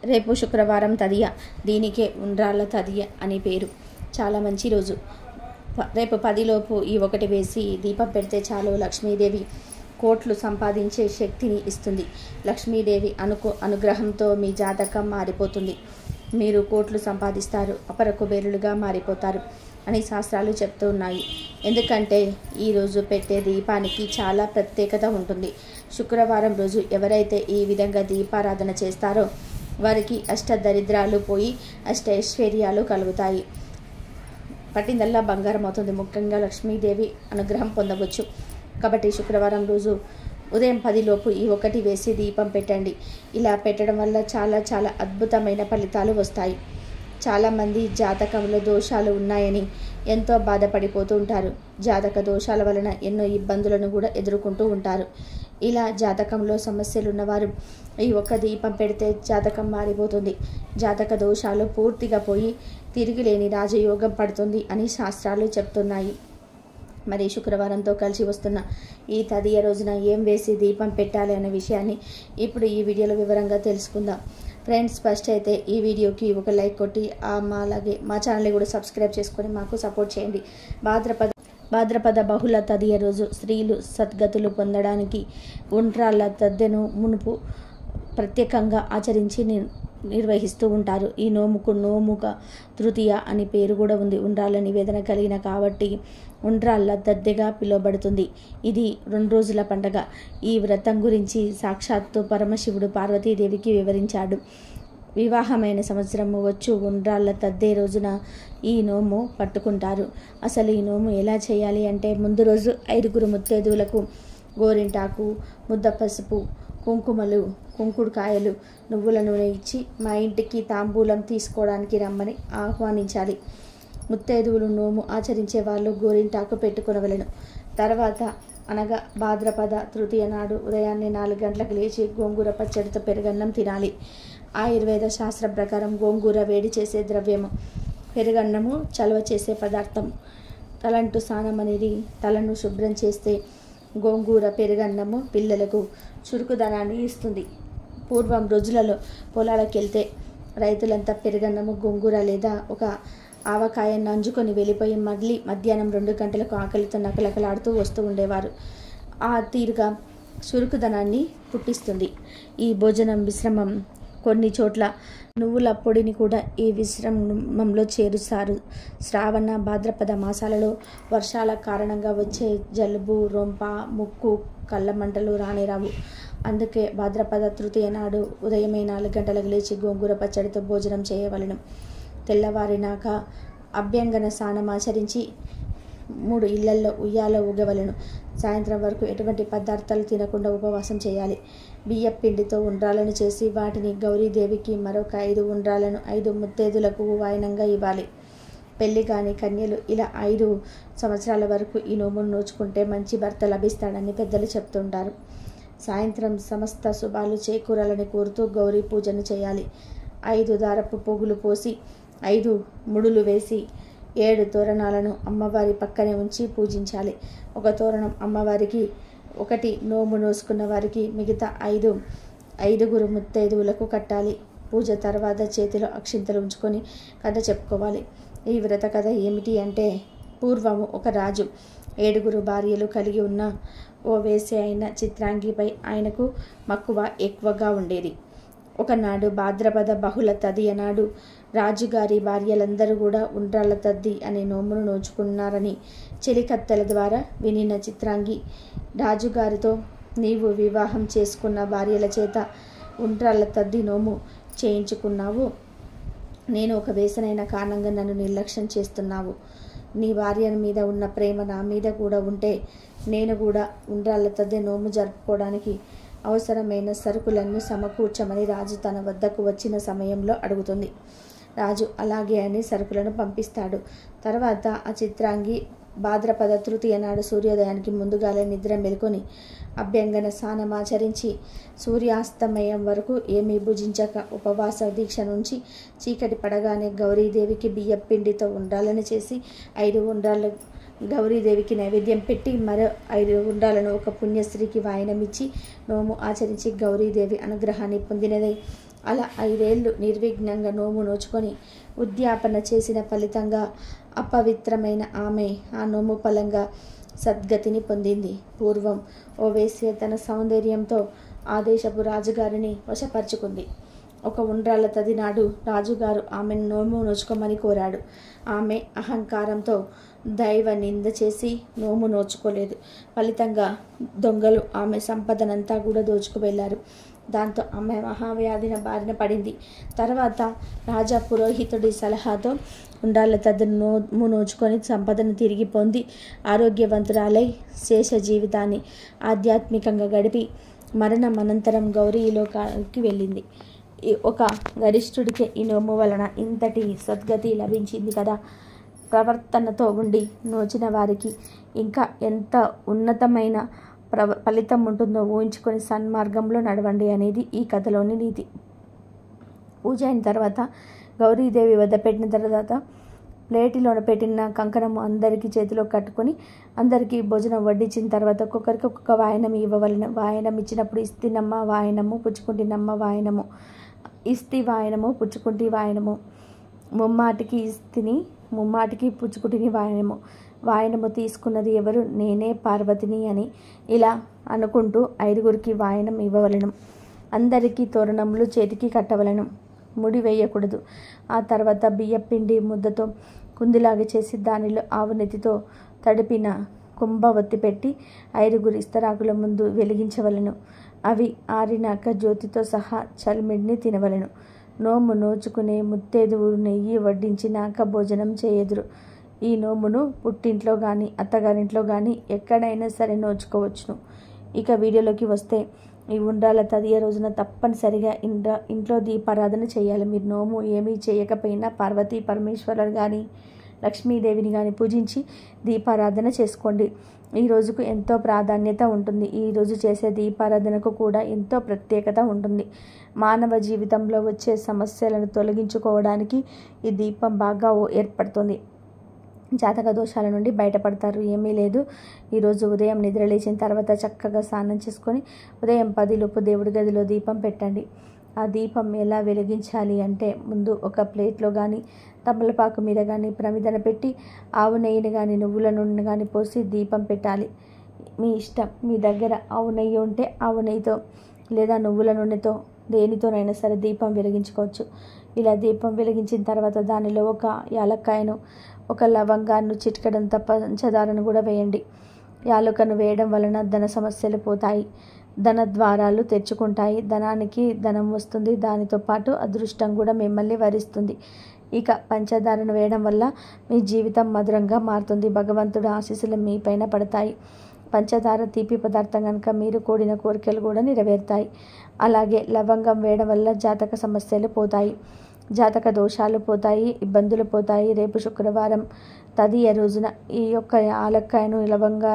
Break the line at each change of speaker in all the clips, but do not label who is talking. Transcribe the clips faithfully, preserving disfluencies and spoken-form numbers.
రేపు శుక్రవారం తదియ, దీనికే ఉండ్రాళ్ళ తదియ అని పేరు. చాలా మంచి రోజు. రేపు పదిలోపు ఈ ఒకటి వేసి దీపం పెడితే చాలు లక్ష్మీదేవి కోట్లు సంపాదించే శక్తిని ఇస్తుంది. లక్ష్మీదేవి అనుకు అనుగ్రహంతో మీ జాతకం మారిపోతుంది. మీరు కోట్లు సంపాదిస్తారు, అపర కుబేరులుగా మారిపోతారు అని శాస్త్రాలు చెప్తూ ఉన్నాయి. ఎందుకంటే ఈరోజు పెట్టే దీపానికి చాలా ప్రత్యేకత ఉంటుంది. శుక్రవారం రోజు ఎవరైతే ఈ విధంగా దీపారాధన చేస్తారో వారికి అష్ట దరిద్రాలు పోయి అష్ట ఐశ్వర్యాలు కలుగుతాయి. పట్టిందల్లా బంగారం అవుతుంది. ముఖ్యంగా లక్ష్మీదేవి అనుగ్రహం పొందవచ్చు. కాబట్టి శుక్రవారం రోజు ఉదయం పదిలోపు ఈ ఒకటి వేసి దీపం పెట్టండి. ఇలా పెట్టడం వల్ల చాలా చాలా అద్భుతమైన ఫలితాలు వస్తాయి. చాలామంది జాతకంలో దోషాలు ఉన్నాయని ఎంతో బాధపడిపోతూ ఉంటారు. జాతక దోషాల వలన ఎన్నో ఇబ్బందులను కూడా ఎదుర్కొంటూ ఉంటారు. ఇలా జాతకంలో సమస్యలు ఉన్నవారు ఈ ఒక్క దీపం పెడితే జాతకం మారిపోతుంది. జాతక దోషాలు పూర్తిగా పోయి తిరిగి లేని రాజయోగం పడుతుంది అని శాస్త్రాలు చెప్తున్నాయి. మరి శుక్రవారంతో కలిసి వస్తున్న ఈ తదియ రోజున ఏం వేసి దీపం పెట్టాలి అనే విషయాన్ని ఇప్పుడు ఈ వీడియోలో వివరంగా తెలుసుకుందాం. ఫ్రెండ్స్, ఫస్ట్ అయితే ఈ వీడియోకి ఒక లైక్ కొట్టి మా అలాగే మా ఛానల్ని కూడా సబ్స్క్రైబ్ చేసుకొని మాకు సపోర్ట్ చేయండి. భాద్రపద భాద్రపద బహుళ తదియ రోజు స్త్రీలు సద్గతులు పొందడానికి ఉండ్రాళ్ళ తద్దెను మునుపు ప్రత్యేకంగా ఆచరించి నిర్వహిస్తూ ఉంటారు. ఈ నోముకు నోముక తృతీయ అని పేరు కూడా ఉంది. ఉండ్రాళ్ళ నివేదన కలిగిన కాబట్టి ఉండ్రాళ్ళ దద్దెగా పిలువబడుతుంది. ఇది రెండు రోజుల పండగ. ఈ వ్రతం గురించి సాక్షాత్తు పరమశివుడు పార్వతీదేవికి వివరించాడు. వివాహమైన సంవత్సరము వచ్చు ఉండ్రాళ్ళ తద్దే రోజున ఈ నోము పట్టుకుంటారు. అసలు ఈ నోము ఎలా చేయాలి అంటే, ముందు రోజు ఐదుగురు ముత్తైదువులకు గోరింటాకు, ముద్ద పసుపు, కుంకుమలు, కుంకుడుకాయలు, నువ్వుల నూనె ఇచ్చి మా ఇంటికి తాంబూలం తీసుకోవడానికి రమ్మని ఆహ్వానించాలి. ముత్తైదువులు నోము ఆచరించే వాళ్ళు గోరింటాకు పెట్టుకొనవలెను. తర్వాత అనగా భాద్రపద తృతీయ నాడు ఉదయాన్నే నాలుగు గంటలకు లేచి గోంగూర పచ్చడితో పెరుగన్నం తినాలి. ఆయుర్వేద శాస్త్రం ప్రకారం గోంగూర వేడి చేసే ద్రవ్యము, పెరుగన్నము చలవ చేసే పదార్థం. తలంటు స్నానం అనేది తలను శుభ్రం చేస్తే గోంగూర పెరుగన్నము పిల్లలకు చురుకుదనాన్ని ఇస్తుంది. పూర్వం రోజులలో పొలాలకు వెళ్తే రైతులంతా పెరుగన్నము, గోంగూర లేదా ఒక ఆవకాయ నంజుకొని వెళ్ళిపోయి మళ్ళీ మధ్యాహ్నం రెండు గంటలకు ఆకలితో నకలకలాడుతూ వస్తూ ఉండేవారు. ఆ తీరుగా చురుకుదనాన్ని పుట్టిస్తుంది. ఈ భోజనం విశ్రమం కొన్ని చోట్ల నువ్వుల పొడిని కూడా ఈ విశ్రమంలో చేరుస్తారు. శ్రావణ భాద్రపద మాసాలలో వర్షాల కారణంగా వచ్చే జలుబు, రొంప, ముక్కు, కళ్ళ మంటలు రానేరావు. అందుకే భాద్రపద తృతీయ నాడు ఉదయమే నాలుగు గంటలకు లేచి గోంగూర పచ్చడితో భోజనం చేయవలెను. తెల్లవారినాక అభ్యంగన స్నానం ఆచరించి మూడు ఇళ్లల్లో ఉయ్యాల ఊగవలెను. సాయంత్రం వరకు ఎటువంటి పదార్థాలు తినకుండా ఉపవాసం చేయాలి. బియ్యం పిండితో ఉండ్రాలను చేసి వాటిని గౌరీదేవికి మరొక ఐదు ఉండ్రాలను ఐదు ముత్తైదులకు వాయనంగా ఇవ్వాలి. పెళ్లి కాని కన్యలు ఇలా ఐదు సంవత్సరాల వరకు ఈ నోమును నోచుకుంటే మంచి భర్త లభిస్తాడని పెద్దలు చెప్తుంటారు. సాయంత్రం సమస్త శుభాలు చేకూరాలని కోరుతూ గౌరీ పూజను చేయాలి. ఐదు దారపు పోగులు పోసి ఐదు ముడులు వేసి ఏడు తోరణాలను అమ్మవారి పక్కనే ఉంచి పూజించాలి. ఒక తోరణం అమ్మవారికి, ఒకటి నోము నోసుకున్న వారికి, మిగతా ఐదు ఐదుగురు ముత్తైదువులకు కట్టాలి. పూజ తర్వాత చేతిలో అక్షింతలు ఉంచుకొని కథ చెప్పుకోవాలి. ఈ వ్రత కథ ఏమిటి అంటే, పూర్వము ఒక రాజు ఏడుగురు భార్యలు కలిగి ఉన్న ఓ వేశ్య అయిన చిత్రాంగిపై ఆయనకు మక్కువ ఎక్కువగా ఉండేది. ఒకనాడు భాద్రపద బహుళ తదియ నాడు రాజుగారి భార్యలందరూ కూడా ఉండ్రాళ్ళ తద్ది అనే నోమును నోచుకున్నారని చెలికత్తెల ద్వారా వినిన చిత్రాంగి రాజుగారితో, నీవు వివాహం చేసుకున్న భార్యల చేత ఉండ్రాళ్ళ తద్ది నోము చేయించుకున్నావు. నేను ఒక వేసనైన కారణంగా నన్ను నిర్లక్ష్యం చేస్తున్నావు. నీ భార్య మీద ఉన్న ప్రేమ నా మీద కూడా ఉంటే నేను కూడా ఉండ్రాళ్ళ తద్ది నోము జరుపుకోవడానికి అవసరమైన సరుకులను సమకూర్చమని రాజు తన వద్దకు వచ్చిన సమయంలో అడుగుతుంది. రాజు అలాగే అని సరుకులను పంపిస్తాడు. తర్వాత ఆ చిత్రాంగి భాద్రపద తృతీయ నాడు సూర్యోదయానికి ముందుగాలే నిద్ర మెలుకొని అభ్యంగన స్నానమాచరించి సూర్యాస్తమయం వరకు ఏమీ భుజించక ఉపవాస దీక్ష నుంచి చీకటి పడగానే గౌరీదేవికి బియ్యం పిండితో ఉండ్రాలను చేసి ఐదు ఉండ్రాలు గౌరీదేవికి నైవేద్యం పెట్టి మరో ఐదు ఉండ్రాలను ఒక పుణ్యస్త్రీకి వాయనమిచ్చి నోము ఆచరించి గౌరీదేవి అనుగ్రహాన్ని పొందినదై అలా ఐదేళ్లు నిర్విఘ్నంగా నోము నోచుకొని ఉద్యాపన చేసిన ఫలితంగా అపవిత్రమైన ఆమె ఆ నోము ఫలంగా సద్గతిని పొందింది. పూర్వం ఓ వేశ్య తన సౌందర్యంతో ఆ దేశపు రాజుగారిని వశపరుచుకుంది. ఒక ఉండ్రాళ్ళ తది నాడు రాజుగారు ఆమెను నోము నోచుకోమని కోరాడు. ఆమె అహంకారంతో దైవ నింద చేసి నోము నోచుకోలేదు. ఫలితంగా దొంగలు ఆమె సంపదనంతా కూడా దోచుకు వెళ్ళారు. దాంతో ఆమె మహావ్యాధిన బారిన పడింది. తర్వాత రాజా పురోహితుడి సలహాతో ఉండ్రాళ్ళ తద్దును నోము నోచుకొని సంపదను తిరిగి పొంది ఆరోగ్యవంతురాలై శేష జీవితాన్ని ఆధ్యాత్మికంగా గడిపి మరణం అనంతరం గౌరీలోకానికి వెళ్ళింది. ఒక గరిష్ఠుడికి ఈ నోము వలన ఇంతటి సద్గతి లభించింది కదా. ప్రవర్తనతో ఉండి నోచిన వారికి ఇంకా ఎంత ఉన్నతమైన ప్ర ఫలితం ఉంటుందో ఊహించుకొని సన్మార్గంలో నడవండి అనేది ఈ కథలోని నీతి. పూజ అయిన తర్వాత గౌరీదేవి వద్ద పెట్టిన తర్వాత ప్లేటిలో పెట్టిన కంకణము అందరికీ చేతిలో కట్టుకొని అందరికీ భోజనం వడ్డించిన తర్వాత ఒక్కొక్కరికి ఒక్కొక్క వాయనం ఇవ్వవలెను. వాయనం ఇచ్చినప్పుడు ఇస్తినమ్మ వాయనము, పుచ్చుకుంటినమ్మ వాయనము, ఇస్తి వాయనము, పుచ్చుకుంటి వాయనము, ముమ్మాటికి ఇస్తిని, ముమ్మాటికి పుచ్చుకుంటిని వాయనము. వాయనము తీసుకున్నది ఎవరు? నేనే పార్వతిని అని ఇలా అనుకుంటూ ఐదుగురికి వాయనం ఇవ్వవలెను. అందరికీ తోరణములు చేతికి కట్టవలెను. ముడి వేయకూడదు. ఆ తర్వాత బియ్యపిండి ముద్దతో కుందిలాగా చేసి దానిలో ఆవు నెత్తితో తడిపిన కుంభవత్తి పెట్టి ఐదుగురు ఇస్తరాకుల ముందు వెలిగించవలెను. అవి ఆరినాక జ్యోతితో సహా చల్మిడిని తినవలెను. నోము నోచుకునే ముత్తేదువు నెయ్యి వడ్డించినాక భోజనం చేయుదురు. ఈ నోమును పుట్టింట్లో కానీ అత్తగారింట్లో కానీ ఎక్కడైనా సరే నోచుకోవచ్చును. ఇక వీడియోలోకి వస్తే ఈ ఉండ్రాళ్ళ తదియ రోజున తప్పనిసరిగా ఇంట్లో ఇంట్లో దీపారాధన చేయాలి. మీరు నోము ఏమీ చేయకపోయినా పార్వతీ పరమేశ్వరులు కానీ లక్ష్మీదేవిని కానీ పూజించి దీపారాధన చేసుకోండి. ఈ రోజుకు ఎంతో ప్రాధాన్యత ఉంటుంది. ఈ రోజు చేసే దీపారాధనకు కూడా ఎంతో ప్రత్యేకత ఉంటుంది. మానవ జీవితంలో వచ్చే సమస్యలను తొలగించుకోవడానికి ఈ దీపం బాగా ఏర్పడుతుంది. జాతక దోషాల నుండి బయటపడతారు. ఏమీ లేదు. ఈరోజు ఉదయం నిద్రలేచిన తర్వాత చక్కగా స్నానం చేసుకొని ఉదయం పదిలోపు దేవుడి గదిలో దీపం పెట్టండి. ఆ దీపం ఎలా వెలిగించాలి అంటే ముందు ఒక ప్లేట్లో కానీ తమలపాకు మీద కానీ ప్రమిదన పెట్టి ఆవు నెయ్యిని కానీ నువ్వుల నూనె కానీ పోసి దీపం పెట్టాలి. మీ ఇష్టం. మీ దగ్గర ఆవు నెయ్యి ఉంటే ఆవు నెయ్యితో లేదా నువ్వుల నూనెతో దేనితోనైనా సరే దీపం వెలిగించుకోవచ్చు. ఇలా దీపం వెలిగించిన తర్వాత దానిలో ఒక యాలక్కాయను, ఒక లవంగాన్ని, చిటికెడంత పంచదారను కూడా వేయండి. యాలకను వేయడం వలన ధన సమస్యలు పోతాయి. ధన ద్వారాలు తెరుచుకుంటాయి. ధనానికి ధనం వస్తుంది. దానితో పాటు అదృష్టం కూడా మిమ్మల్ని వరిస్తుంది. ఇక పంచదారను వేయడం వల్ల మీ జీవితం మధురంగా మారుతుంది. భగవంతుడి ఆశీస్సులు మీ పైన పడతాయి. పంచదార తీపి పదార్థం కనుక మీరు కూడిన కోరికలు కూడా నెరవేరుతాయి. అలాగే లవంగం వేయడం వల్ల జాతక సమస్యలు పోతాయి. జాతక దోషాలు పోతాయి. ఇబ్బందులు పోతాయి. రేపు శుక్రవారం తదియ రోజున ఈ యొక్క యాలక్కాయను, లవంగా,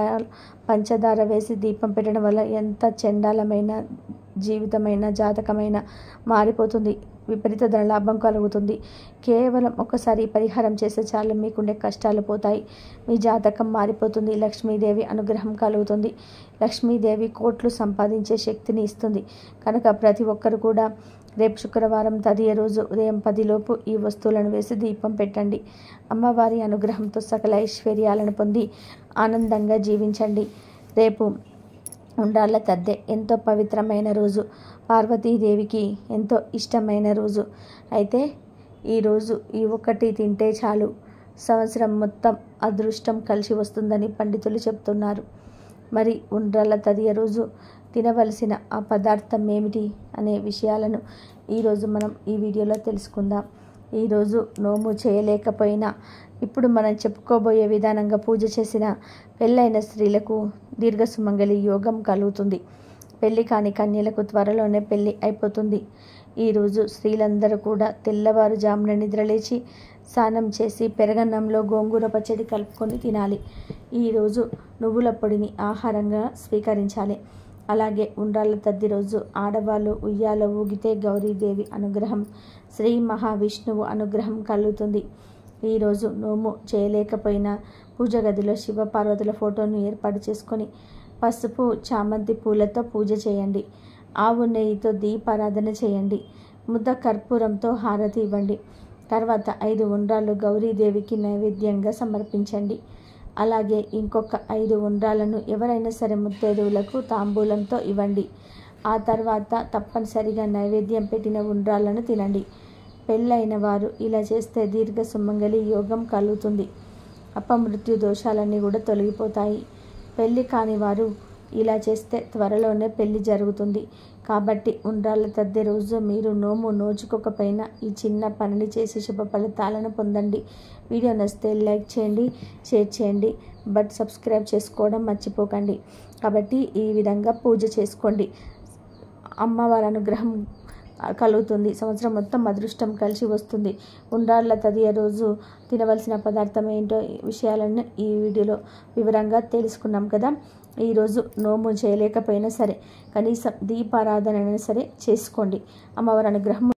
పంచదార వేసి దీపం పెట్టడం వల్ల ఎంత చండాలమైన జీవితమైన జాతకమైన మారిపోతుంది. విపరీత ధనలాభం కలుగుతుంది. కేవలం ఒకసారి పరిహారం చేస్తే చాలు మీకుండే కష్టాలు పోతాయి. మీ జాతకం మారిపోతుంది. లక్ష్మీదేవి అనుగ్రహం కలుగుతుంది. లక్ష్మీదేవి కోట్లు సంపాదించే శక్తిని ఇస్తుంది. కనుక ప్రతి ఒక్కరు కూడా రేపు శుక్రవారం తదియ రోజు ఉదయం పదిలోపు ఈ వస్తువులను వేసి దీపం పెట్టండి. అమ్మవారి అనుగ్రహంతో సకల ఐశ్వర్యాలను పొంది ఆనందంగా జీవించండి. రేపు ఉండ్రాళ్ళ తద్దే ఎంతో పవిత్రమైన రోజు. పార్వతీదేవికి ఎంతో ఇష్టమైన రోజు. అయితే ఈరోజు ఈ ఒక్కటి తింటే చాలు సంవత్సరం మొత్తం అదృష్టం కలిసి వస్తుందని పండితులు చెప్తున్నారు. మరి ఉండ్రాళ్ళ తదియ రోజు తినవలసిన ఆ పదార్థం ఏమిటి అనే విషయాలను ఈరోజు మనం ఈ వీడియోలో తెలుసుకుందాం. ఈరోజు నోము చేయలేకపోయినా ఇప్పుడు మనం చెప్పుకోబోయే విధానంగా పూజ చేసిన పెళ్ళైన స్త్రీలకు దీర్ఘ సుమంగళి యోగం కలుగుతుంది. పెళ్లి కాని కన్యలకు త్వరలోనే పెళ్లి అయిపోతుంది. ఈరోజు స్త్రీలందరూ కూడా తెల్లవారుజామున నిద్రలేచి స్నానం చేసి పెరగన్నంలో గోంగూర పచ్చడి కలుపుకొని తినాలి. ఈరోజు నువ్వుల పొడిని ఆహారంగా స్వీకరించాలి. అలాగే ఉండ్రాళ్ళ తద్ది రోజు ఆడవాళ్ళు ఉయ్యాల ఊగితే గౌరీదేవి అనుగ్రహం, శ్రీ మహావిష్ణువు అనుగ్రహం కలుగుతుంది. ఈరోజు నోము చేయలేకపోయినా పూజ గదిలో శివపార్వతుల ఫోటోను ఏర్పాటు చేసుకొని పసుపు చామంతి పూలతో పూజ చేయండి. ఆవు నెయ్యితో దీపారాధన చేయండి. ముద్ద కర్పూరంతో హారతి ఇవ్వండి. తర్వాత ఐదు ఉండ్రాళ్ళు గౌరీదేవికి నైవేద్యంగా సమర్పించండి. అలాగే ఇంకొక ఐదు ఉండ్రాలను ఎవరైనా సరే ముత్తైదువులకు తాంబూలంతో ఇవ్వండి. ఆ తర్వాత తప్పనిసరిగా నైవేద్యం పెట్టిన ఉండ్రాలను తినండి. పెళ్ళైన వారు ఇలా చేస్తే దీర్ఘ సుమంగళి యోగం కలుగుతుంది. అపమృత్యు దోషాలన్నీ కూడా తొలగిపోతాయి. పెళ్ళి కాని వారు ఇలా చేస్తే త్వరలోనే పెళ్లి జరుగుతుంది. కాబట్టి ఉండ్రాళ్ళ తద్ది రోజు మీరు నోము నోచుకోకపోయినా ఈ చిన్న పనిని చేసి శుభ ఫలితాలను పొందండి. వీడియో నచ్చితే లైక్ చేయండి, షేర్ చేయండి, బట్ సబ్స్క్రైబ్ చేసుకోవడం మర్చిపోకండి. కాబట్టి ఈ విధంగా పూజ చేసుకోండి. అమ్మవారి అనుగ్రహం కలుగుతుంది. సంవత్సరం మొత్తం అదృష్టం కలిసి వస్తుంది. ఉండ్రాళ్ళ తదియ రోజు తినవలసిన పదార్థం ఏంటో విషయాలను ఈ వీడియోలో వివరంగా తెలుసుకున్నాం కదా. ఈరోజు నోము చేయలేకపోయినా సరే కనీసం దీపారాధన అయినా సరే చేసుకోండి. అమ్మవారి అనుగ్రహం